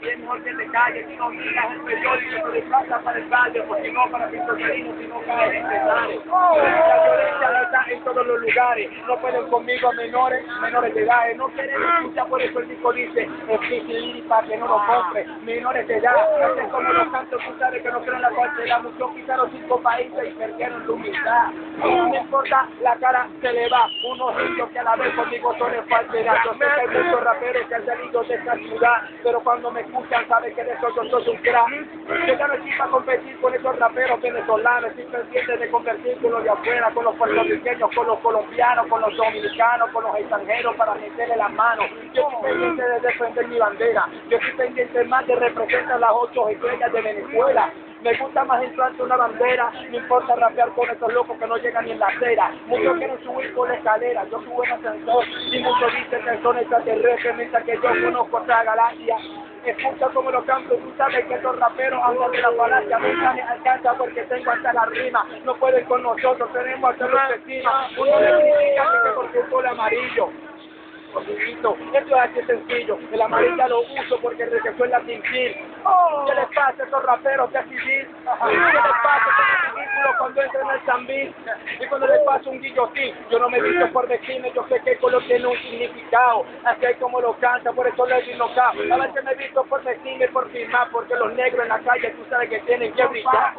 Y es mejor que te calles, si no miras el periódico, te desplazas para el barrio, o si no para Pistolino, si no caes en Cesare. La violencia está en todos los lugares, no pueden conmigo menores de edad, no quieren escuchar, por eso el disco dice, es para que no lo compre, menores de edad, no sé cómo los cantos, tú sabes que no creen la cuartela, muchos pisaron 5 países y perdieron la humildad. No me importa, la cara se le va, unos indios que a la vez conmigo son en falsedad. Yo sé que hay muchos raperos que han salido de esta ciudad, pero cuando me escuchan saben que de eso yo soy un crack. Yo ya no estoy para competir con esos raperos venezolanos, estoy pendiente de convertir con los de afuera, con los puertorriqueños, con los colombianos, con los dominicanos, con los extranjeros para meterle las manos. Yo estoy pendiente de defender mi bandera, yo estoy pendiente más de representar las 8 estrellas de Venezuela. Me gusta más entrarse una bandera, no importa rapear con estos locos que no llegan ni en la acera. Muchos quieren subir por la escalera, yo subo en ascensor y muchos dicen que son extraterrestres, mientras que yo conozco esta galaxia. Escucha como los cantos, tú sabes que estos raperos andan de la falacia, nunca me alcanza porque tengo hasta la rima, no pueden con nosotros, tenemos hasta los encima. Uno le critica que porque un gol amarillo. Esto es así sencillo, el amarillo lo uso porque enriqueció el Latin Kill. ¿Qué les pasa a estos raperos de civil? ¿Qué les pasa a estos ridículos cuando entran en el Zambí? Y cuando les pasa un guillotín, yo no me visto por vestirme, yo sé que el color tiene un significado, así es como lo canta, por eso le digo acá. A veces me visto por vestirme, por firmar, porque los negros en la calle tú sabes que tienen que brillar.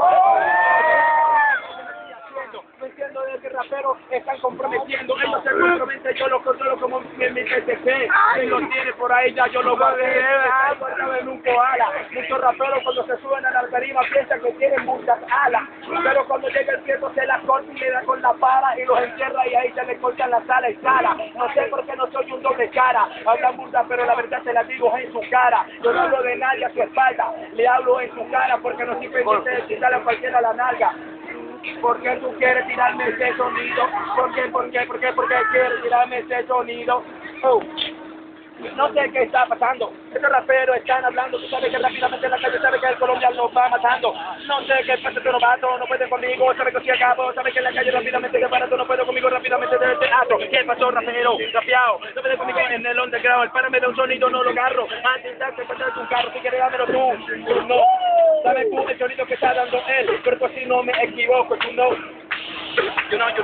No entiendo de qué raperos están comprometiendo, ellos se comprometen, yo lo controlo como en mi PTC, quien lo tiene por ahí ya yo lo guardé, en un koala. Muchos raperos cuando se suben a la tarima piensan que tienen muchas alas, pero cuando llega el tiempo se las corta y le da con la pala y los entierra y ahí se le cortan la sala y sala. No sé por qué no soy un doble cara, hablan burda pero la verdad se la digo en su cara, yo no hablo de nadie a su espalda, le hablo en su cara porque no estoy pendiente de quitarle a cualquiera la nalga. ¿Por qué tú quieres tirarme ese sonido? ¿Por qué quieres tirarme ese sonido? No sé qué está pasando. Estos raperos están hablando, tú sabes que rápidamente en la calle sabes que el Colombia los va matando. No sé qué pasa, este novato no puede conmigo, sabes que si acabo, sabes que en la calle rápidamente de barato no puedo conmigo rápidamente del teatro. ¿Qué pasó, rapero? Rapeado, no puede conmigo en el underground, el párame de un sonido no lo agarro. Antes de pasar un carro, si quieres dámelo tú no. ¿Sabes tú el sonido que está dando él? Pero pues si no me equivoco, tú no. You know.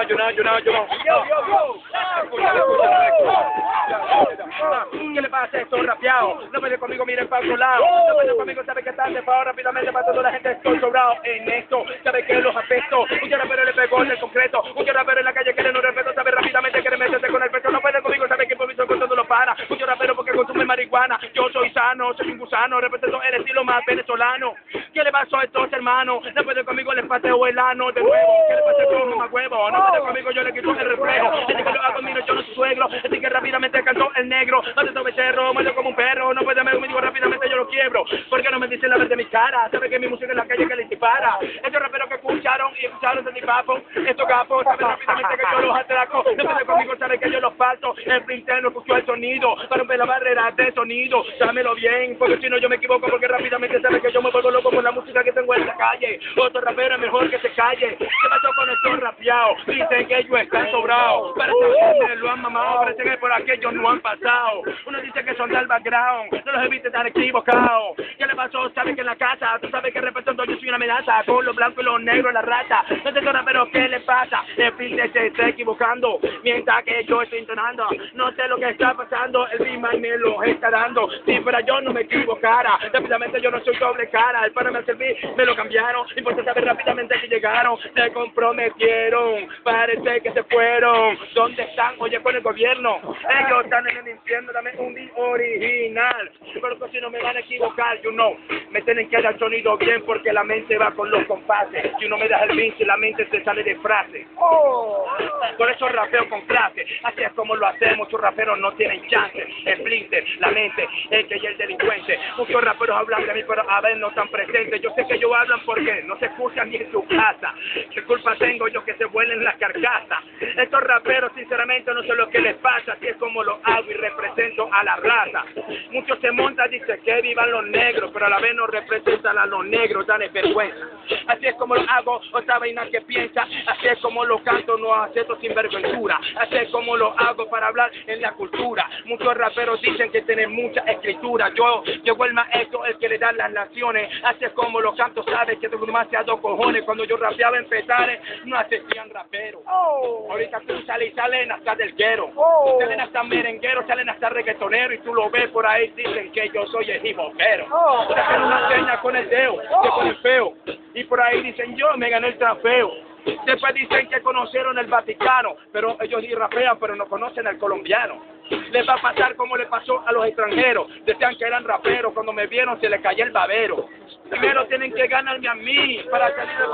¿Qué le pasa a estos rapeados? No puede conmigo, miren para otro lado. No puede conmigo, sabe que está separados rápidamente para toda la gente. Estoy sobrado en esto, sabe que los aspectos. Un rapero le pegó en el concreto. Un rapero en la calle que le no respeto, sabe rápidamente que le meterse con el pecho. No puede conmigo, sabe que improviso con todo lo para. Un rapero porque consume marihuana. Yo soy sano, soy un gusano, represento el estilo más venezolano. ¿Qué le pasó a estos hermanos? No puede conmigo, les paseo el ano de nuevo. ¿Qué le pasa a estos mamá huevo? No puede conmigo, yo le quito el reflejo. Este que lo hago mío, yo no soy suegro. Este que rápidamente cantó el negro. No te tomes cerro, muerto como un perro. No puede me digo rápidamente, yo lo quiebro. ¿Por qué no me dicen la verdad de mi cara? Sabe que mi música en la calle que les dispara. Estos raperos que escucharon y escucharon de mi papo. Estos capos saben rápidamente que yo los atraco. No puede conmigo, sabe que yo los falto. El Prince no escuchó el sonido. Para romper la barrera de sonido. Dámelo bien, porque si no yo me equivoco. Porque rápidamente sabe que yo me vuelvo loco por la música que tengo en la calle. Otro rapero es mejor que se calle. ¿Qué pasó con estos rapeados? Dicen que ellos están sobrados. Parece que lo han mamado. Parece que por aquellos no han pasado. Uno dice que son del background. No los evite tan equivocados. ¿Qué le pasó? Sabe que en la casa, tú sabes que represento, yo soy una amenaza. Con los blancos y los negros en la raza. No sé pero ¿qué le pasa? El Prince se está equivocando. Mientras que yo estoy entonando. No sé lo que está pasando. El Big me lo está dando. Si fuera yo no me equivocara. Rápidamente yo no soy doble cara. El para me servir, me lo cambiaron. Y por saber rápidamente que llegaron. Se comprometieron. Parece que se fueron. ¿Dónde están? Oye, con el gobierno. Ellos están en el infierno. Dame un beat original. Pero que si no me van a equivocar, me tienen que dar sonido bien porque la mente va con los compases. Si uno me das el beat, la mente se sale de frase. Por eso rapeo con clase. Así es como lo hacemos. Muchos raperos no tienen chance. El Splinter, la mente, el que y el delincuente. Muchos raperos hablan de mí, pero a ver no están presentes. Yo sé que ellos hablan porque no se escuchan ni en su casa. ¿Qué culpa tengo yo que se vuelen las carcasas? Estos raperos sinceramente no sé lo que les pasa. Así es como lo hago y represento a la raza. Muchos se montan, dicen que vivan los negros. pero a la vez no representan a los negros, dan vergüenza. Así es como lo hago, otra vaina que piensa, así es como lo canto, no acepto sin vergüenza. Así es como lo hago para hablar en la cultura. Muchos raperos dicen que tienen mucha escritura. Yo el maestro, el que le da las naciones. Así es como lo canto, sabes que tengo demasiados cojones. Cuando yo rapeaba en Petare, no asistían raperos. Ahorita tú salen hasta del guero. Salen hasta merengueros, salen hasta reggaetoneros. Y tú lo ves por ahí, dicen que yo soy el hip-hopero. Te hacen una seña con el dedo, se ponen feo. Y por ahí dicen, yo me gané el trofeo. Después dicen que conocieron el Vaticano, pero ellos sí rapean, pero no conocen al colombiano. Les va a pasar como le pasó a los extranjeros. Decían que eran raperos, cuando me vieron se les cayó el babero. Primero tienen que ganarme a mí para salir de